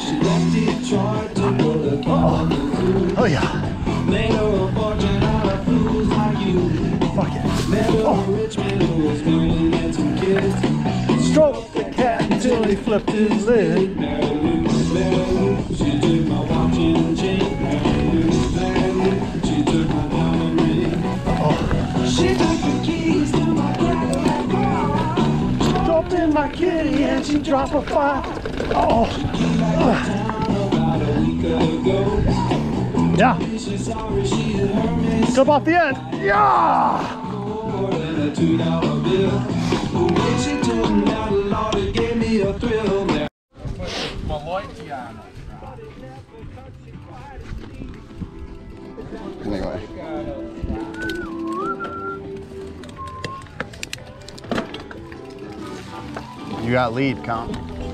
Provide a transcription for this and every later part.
Oh yeah. Fuck it. Oh. Stroke the cat until he flipped his lid. Dropped in my kitty and she dropped a fire. Oh. Yeah. Jump off the end. Yeah. Anyway. You got lead, Colin.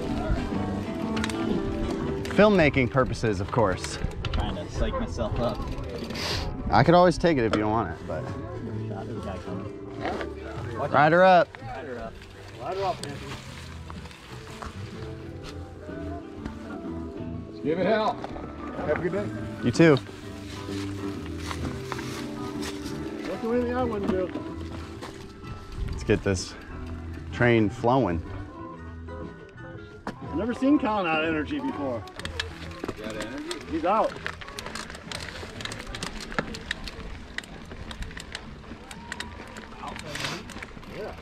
Filmmaking purposes, of course. Trying to psych myself up. I could always take it if you don't want it, but. There's a guy coming. Ride her up. Ride her up. Ride her up, Anthony. Give it hell. Have a good day. You too. That's the way I wouldn't do. Let's get this train flowing. I've never seen Colin out of energy before. You got energy? He's out. Yeah.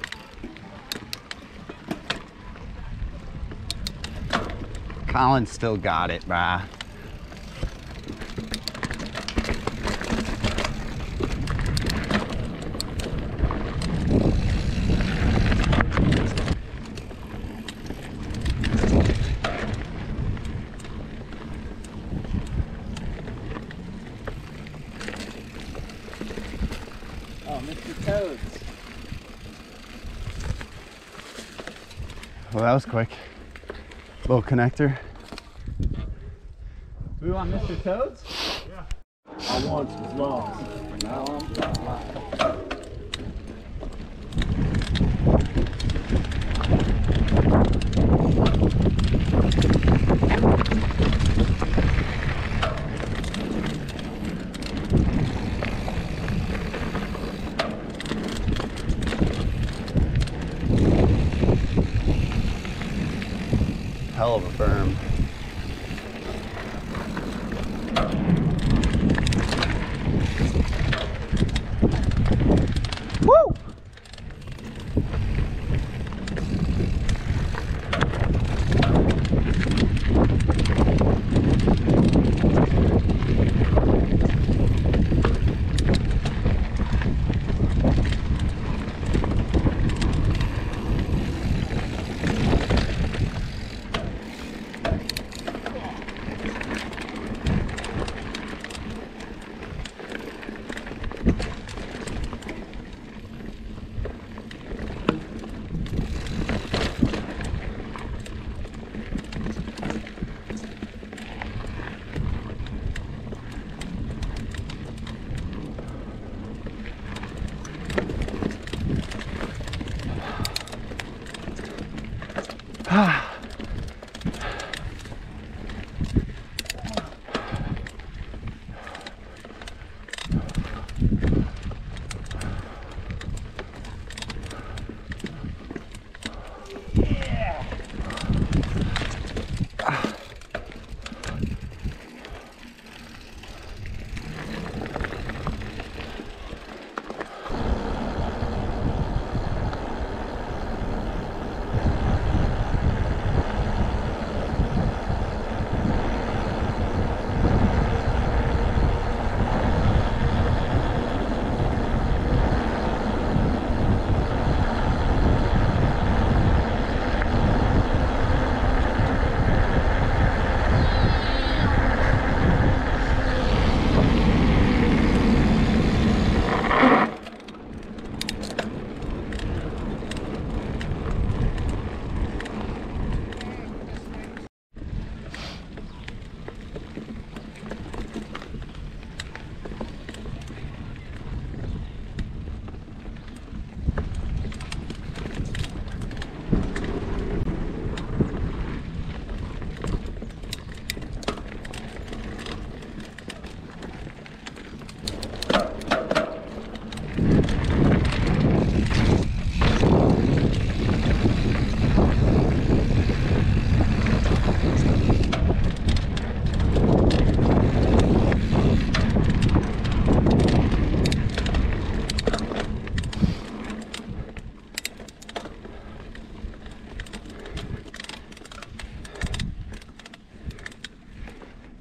Colin still got it, brah. Oh, Mr. Toads. Well, that was quick. Little connector. We want Mr. Toads? Yeah. I once was lost. Now I'm alive. Hell of a berm. Woo!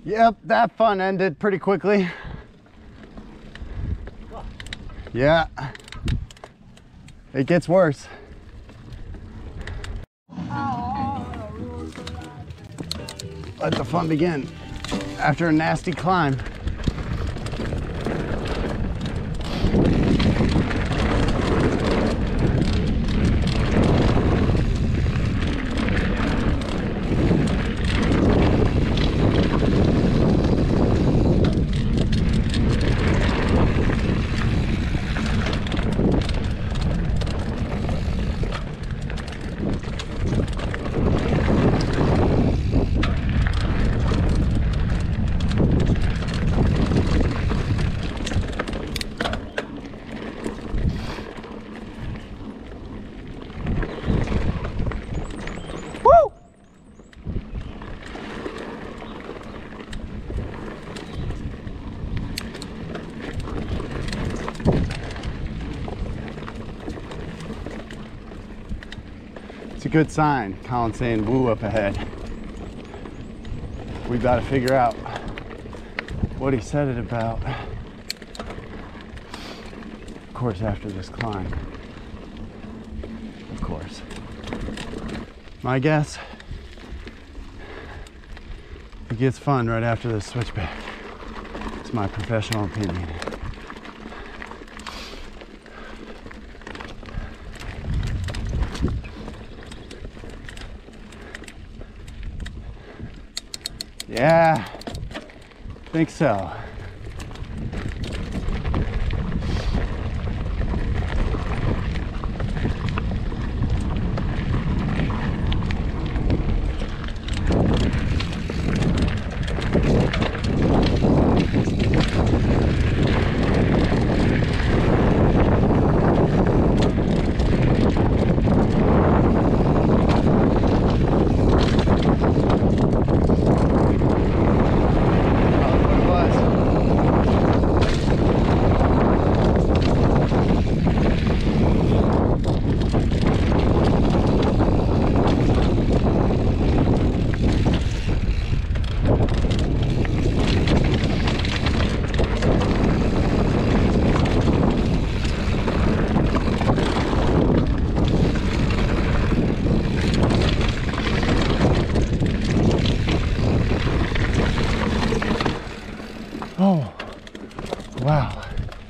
Yep, that fun ended pretty quickly. Yeah, it gets worse. Let the fun begin after a nasty climb. It's a good sign. Colin's saying woo up ahead. We got to figure out what he said it about. Of course, after this climb. Of course. My guess, it gets fun right after the switchback. It's my professional opinion. Yeah, I think so. Oh, wow.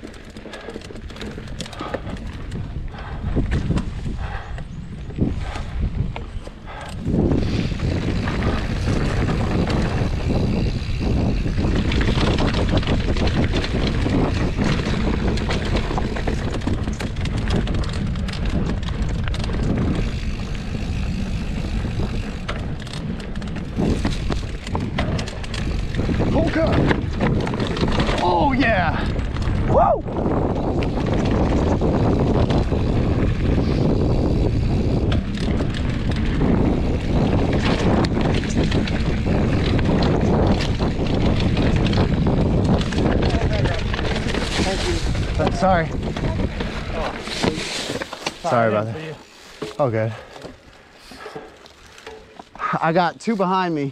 Polka! Oh yeah! Woo! Sorry. Sorry about that. Oh, good. I got two behind me.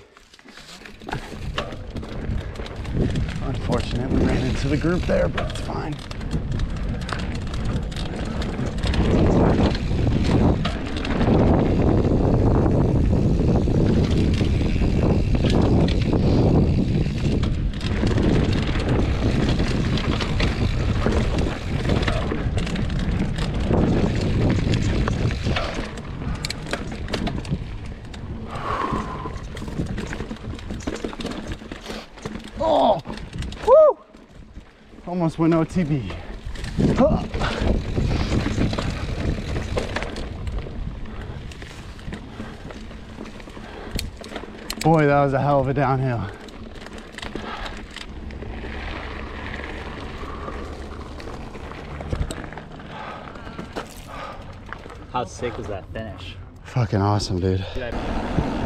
Unfortunate, we ran into the group there, but it's fine. Oh! Woo! Almost went OTB. Huh. Boy, that was a hell of a downhill. How sick was that finish? Fucking awesome, dude. Did I